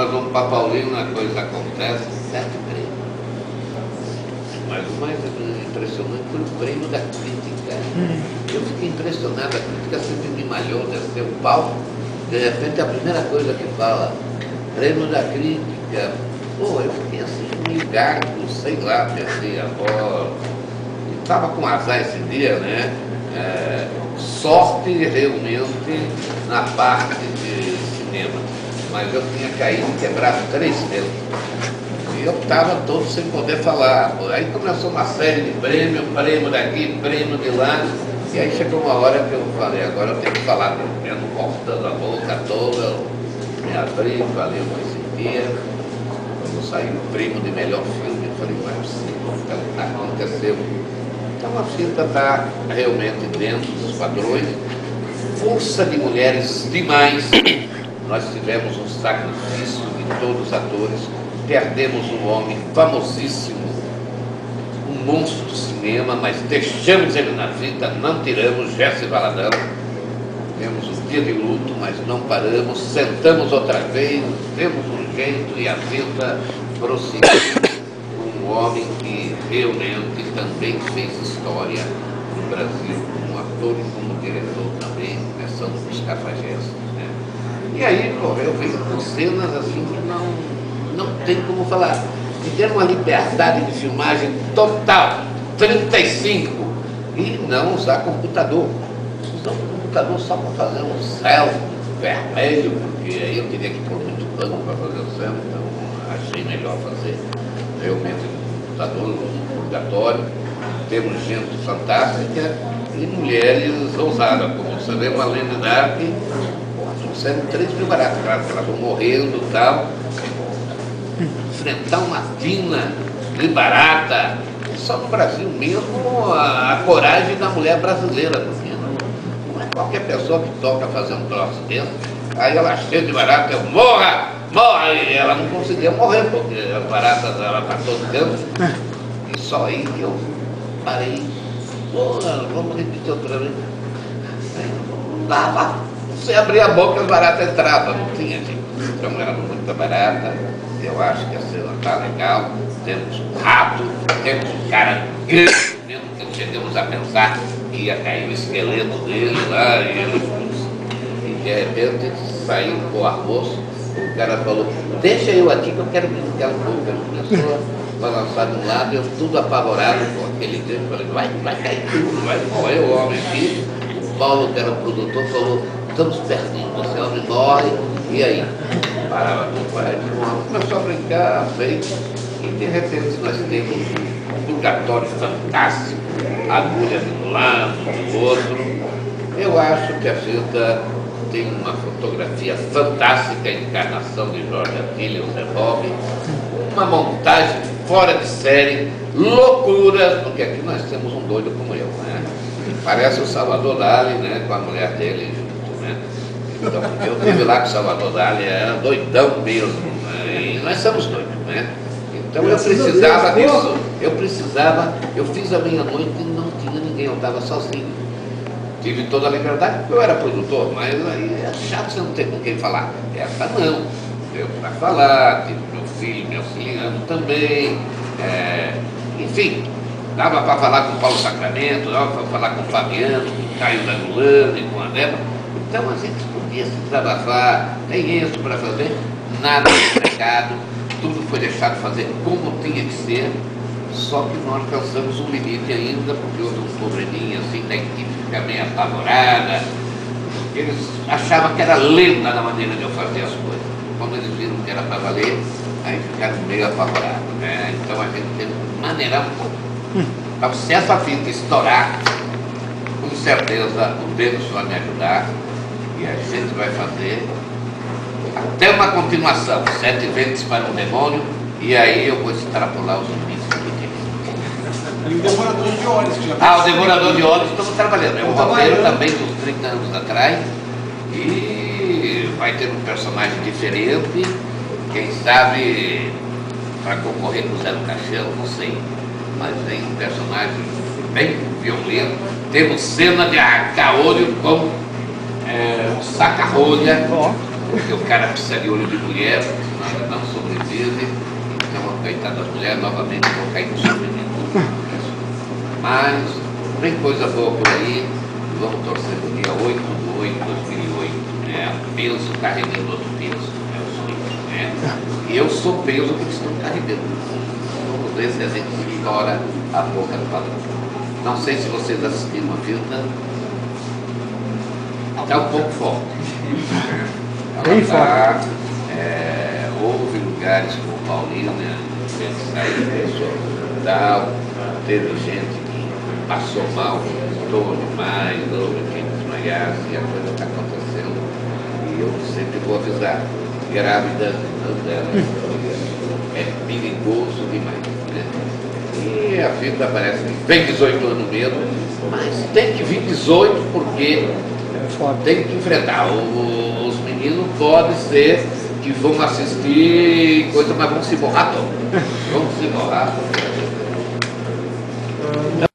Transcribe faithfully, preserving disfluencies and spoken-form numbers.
nós vamos para Paulínia, a coisa acontece, sete prêmios. Mas o mais impressionante foi o prêmio da crítica. Hum. Eu fiquei impressionado, a crítica sempre me malhou, descer o palco, de repente a primeira coisa que fala, prêmio da crítica. Pô, eu fiquei assim, meio gago, sei lá, perdi a voz. Estava com azar esse dia, né? É, sorte realmente na parte de cinema. Mas eu tinha caído e quebrado três vezes. E eu estava todo sem poder falar. Aí começou uma série de prêmios, prêmio daqui, prêmio de lá. E aí chegou uma hora que eu falei, agora eu tenho que falar mesmo, cortando a boca toda. Eu me abri, falei o que sentia. Quando saiu o prêmio de melhor filme, eu falei, mas está acontecendo. Então a fita está realmente dentro dos padrões. Força de mulheres demais. Nós tivemos um sacrifício de todos os atores. Perdemos um homem famosíssimo, um monstro do cinema, mas deixamos ele na vida, não tiramos Jesse Valadão. Temos um dia de luto, mas não paramos, sentamos outra vez, temos um jeito e a vida prosseguiu. Um homem que realmente também fez história no Brasil, como ator e como diretor também, começando dos Cafajestes, né? E aí, pô, eu vejo com cenas assim que não... Não tem como falar. Me deram uma liberdade de filmagem total, trinta e cinco, e não usar computador. Usar o computador só para fazer um céu vermelho, porque aí eu teria que pôr muito pano para fazer o céu, então achei melhor fazer realmente no computador, no purgatório. Temos gente fantástica e mulheres ousadas, como você vê, uma Lenda Dark, trouxeram três mil baratas, claro que elas vão morrendo e tal. Enfrentar uma tina de barata, só no Brasil mesmo a, a coragem da mulher brasileira, porque não, não é qualquer pessoa que toca fazer um troço desse, aí ela cheia de barata, eu morra, morra, e ela não conseguia morrer, porque as baratas ela para todo canto, e só aí que eu parei, porra, vamos repetir outra vez, aí não dava, você abria a boca as baratas entravam, não tinha jeito, então era muita barata. Eu acho que a cena está legal, temos um rato, temos um cara grande, mesmo que chegamos a pensar que ia cair o esqueleto dele lá, e ele, e de repente saiu com o almoço, o cara falou, deixa eu aqui que eu quero brincar um pouco. Ele começou a balançar de um lado, eu tudo apavorado com aquele tempo, falei, vai, vai cair tudo, vai morrer o homem aqui. O Paulo, que era o produtor, falou, estamos perdendo, esse homem morre, e aí? Parava com o pai, começou a brincar, fez, e de repente nós temos um purgatório fantástico, agulha de um lado, do outro. Eu acho que a fita tem uma fotografia fantástica, a encarnação de Jorge Atilha, o Zé Bob, uma montagem fora de série, loucura, porque aqui nós temos um doido como eu, né? Parece o Salvador Dali, né, com a mulher dele junto, né? Então, eu estive lá com o Salvador Dali, era doidão mesmo, né? E nós somos doidos, né? Então eu precisava disso, eu precisava, eu fiz a meia-noite e não tinha ninguém, eu estava sozinho. Tive toda a liberdade porque eu era produtor, mas aí é chato você não ter com quem falar. Essa não, deu para falar, tive meu filho me auxiliando também, é, enfim, dava para falar com o Paulo Sacramento, dava para falar com o Fabiano, com o Caio da Gulani, com a Débora. Então a gente podia se desabafar, tem isso para fazer, nada de precado, tudo foi deixado fazer como tinha que ser, só que nós alcançamos um limite ainda, porque houve um probleminha assim da equipe ficar meio apavorada, eles achavam que era lenta na maneira de eu fazer as coisas. Quando eles viram que era para valer, aí ficaram meio apavorados, né? Então a gente teve que maneirar um pouco. Então se essa fita estourar, com certeza o Deus vai me ajudar. E a gente vai fazer até uma continuação, Sete Ventos para um Demônio, e aí eu vou extrapolar os limites do que E o Devorador de Olhos, que já Ah, o Devorador de Olhos, estamos trabalhando. É um roteiro também dos trinta anos atrás, e vai ter um personagem diferente, quem sabe para concorrer com o Zé do Caixão, não sei, mas tem um personagem bem violento. Temos cena de arrancar olho com É, um saca-rolha, porque o cara precisa de olho de mulher, senão ele não sobrevive. Então, coitada das mulheres, novamente vou cair no sofrimento. Mas vem coisa boa por aí. Vamos torcer no dia oito de oito de dois mil e oito. Né? Peso carregando outro peso. É o seguinte, né? E eu sou peso que eles estão carregando. Vamos ver se a gente estoura a boca do balão. Não sei se vocês assistiram a filme. Está um pouco forte. Ela tá, é, houve lugares como Paulina, né? Aí pessoa tal, teve gente que passou mal, estou demais, houve quem desmaiasse, e a coisa está acontecendo. E eu sempre vou avisar, grávidas não delas, é perigoso demais. Né? E a vida parece que vem dezoito anos mesmo, mas tem que vir dezoito porque tem que enfrentar. Os meninos podem ser que vão assistir coisa, mas vão se borrar todo. Vão se borrar.